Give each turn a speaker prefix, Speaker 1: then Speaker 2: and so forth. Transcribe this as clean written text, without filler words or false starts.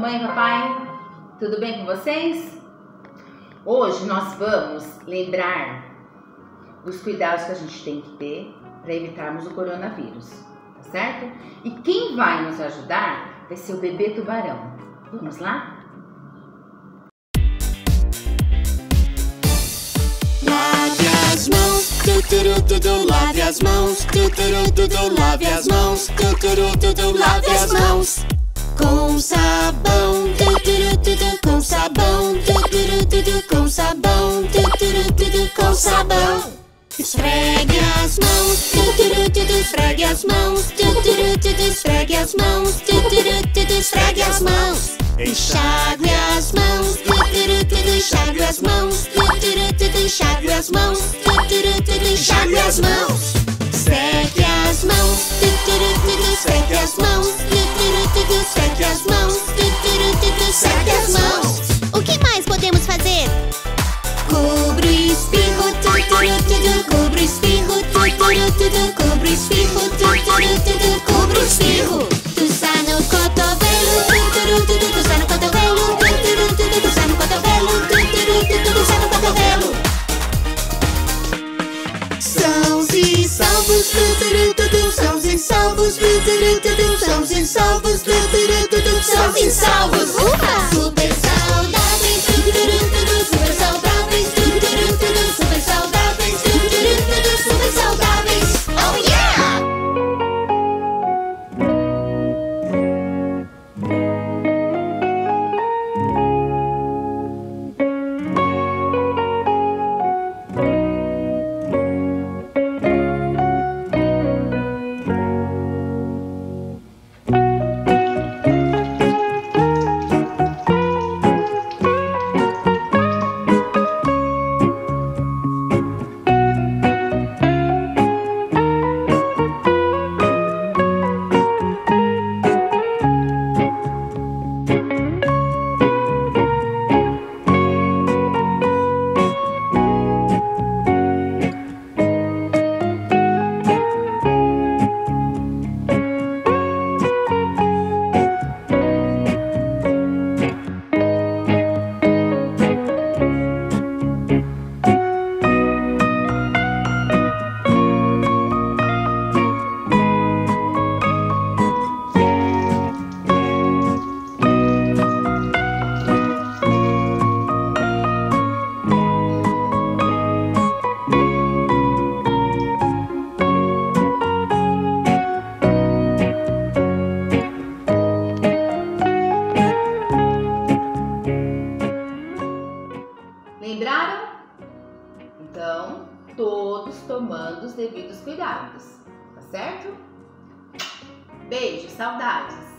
Speaker 1: Mamãe, papai, tudo bem com vocês? Hoje nós vamos lembrar dos cuidados que a gente tem que ter para evitarmos o coronavírus, tá certo? E quem vai nos ajudar vai ser o bebê tubarão. Vamos lá?
Speaker 2: Lave as mãos, lave as mãos, lave as mãos, lave as mãos. Com sabão, com sabão, com sabão, com sabão. Esfregue as mãos, esfregue as mãos, esfregue as mãos, esfregue as mãos. Enxague as mãos, enxague as mãos, enxague as mãos, enxague as mãos. Seque as mãos, seque as mãos, seque as mãos, seque as mãos.
Speaker 3: O que mais podemos fazer?
Speaker 2: Cubra o espirro, cubra o espirro, cubra o espirro, cubra o espirro. Tussa no cotovelo, tussa no cotovelo, tussa no cotovelo, tussa no cotovelo. Sãos e salvos, sãos e salvos, sãos e salvos, sãos e salvos. Super saudáveis, super saudáveis, super saudáveis, super saudáveis. Oh yeah!
Speaker 1: Lembraram? Então, todos tomando os devidos cuidados, tá certo? Beijo, saudades!